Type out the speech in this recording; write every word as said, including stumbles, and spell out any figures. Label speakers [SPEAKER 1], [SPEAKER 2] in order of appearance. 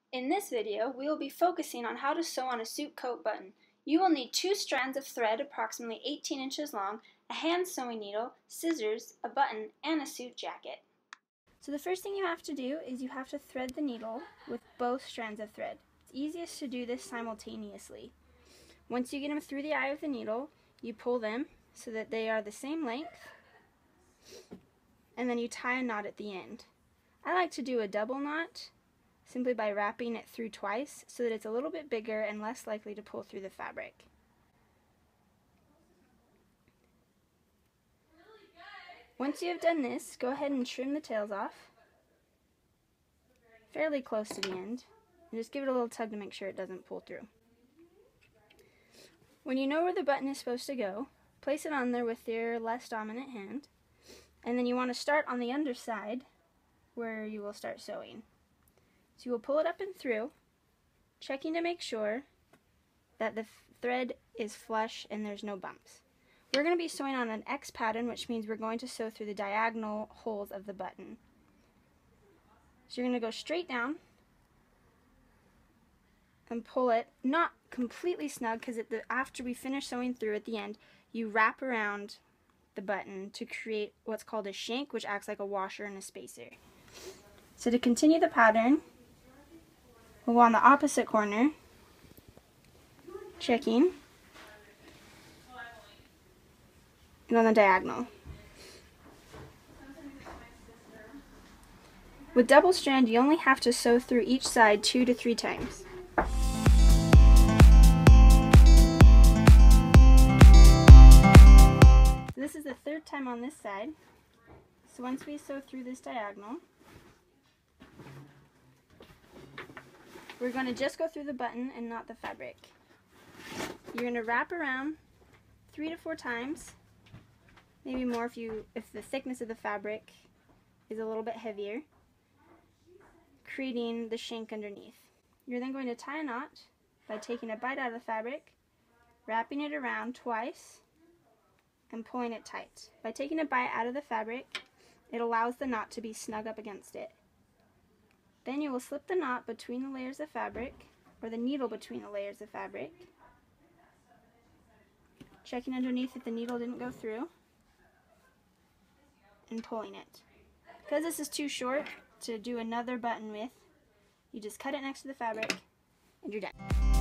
[SPEAKER 1] In this video, we will be focusing on how to sew on a suit coat button. You will need two strands of thread approximately eighteen inches long, a hand sewing needle, scissors, a button, and a suit jacket. So the first thing you have to do is you have to thread the needle with both strands of thread. It's easiest to do this simultaneously. Once you get them through the eye of the needle, you pull them so that they are the same length, and then you tie a knot at the end. I like to do a double knot simply by wrapping it through twice so that it's a little bit bigger and less likely to pull through the fabric. Once you have done this, go ahead and trim the tails off fairly close to the end and just give it a little tug to make sure it doesn't pull through. When you know where the button is supposed to go, place it on there with your less dominant hand, and then you want to start on the underside where you will start sewing. So you will pull it up and through, checking to make sure that the thread is flush and there's no bumps. We're going to be sewing on an X pattern, which means we're going to sew through the diagonal holes of the button. So you're going to go straight down and pull it, not completely snug, because after we finish sewing through at the end, you wrap around the button to create what's called a shank, which acts like a washer and a spacer. So to continue the pattern, we'll go on the opposite corner, checking, and on the diagonal. With double strand, you only have to sew through each side two to three times. This is the third time on this side. So once we sew through this diagonal, we're going to just go through the button and not the fabric. You're going to wrap around three to four times, maybe more if you if the thickness of the fabric is a little bit heavier, creating the shank underneath. You're then going to tie a knot by taking a bite out of the fabric, wrapping it around twice, and pulling it tight. By taking a bite out of the fabric, it allows the knot to be snug up against it. Then you will slip the knot between the layers of fabric, or the needle between the layers of fabric, checking underneath if the needle didn't go through, and pulling it. Because this is too short to do another button with, you just cut it next to the fabric, and you're done.